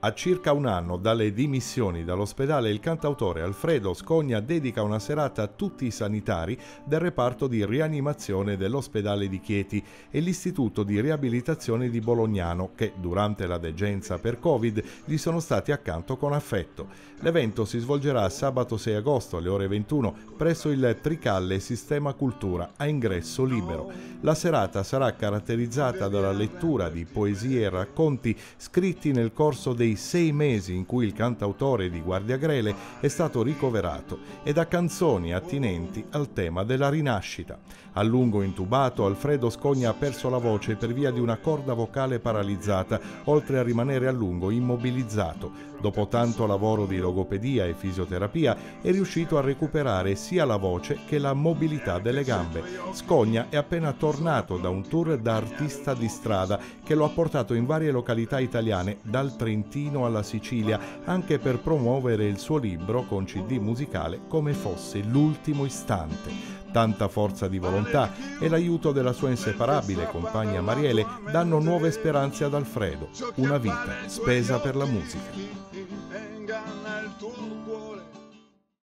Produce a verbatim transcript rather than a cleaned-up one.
A circa un anno dalle dimissioni dall'ospedale, il cantautore Alfredo Scogna dedica una serata a tutti i sanitari del reparto di rianimazione dell'ospedale di Chieti e l'istituto di riabilitazione di Bolognano che, durante la degenza per Covid, gli sono stati accanto con affetto. L'evento si svolgerà sabato sei agosto alle ore ventuno presso il Tricalle Sistema Cultura a ingresso libero. La serata sarà caratterizzata dalla lettura di poesie e racconti scritti nel corso dei sei mesi in cui il cantautore di Guardiagrele è stato ricoverato e da canzoni attinenti al tema della rinascita. A lungo intubato, Alfredo Scogna ha perso la voce per via di una corda vocale paralizzata, oltre a rimanere a lungo immobilizzato. Dopo tanto lavoro di logopedia e fisioterapia è riuscito a recuperare sia la voce che la mobilità delle gambe. Scogna è appena tornato da un tour da artista di strada che lo ha portato in varie località italiane, dal Trentino alla Sicilia, anche per promuovere il suo libro con C D musicale Come fosse l'ultimo istante. Tanta forza di volontà e l'aiuto della sua inseparabile compagna Mariele danno nuove speranze ad Alfredo, una vita spesa per la musica.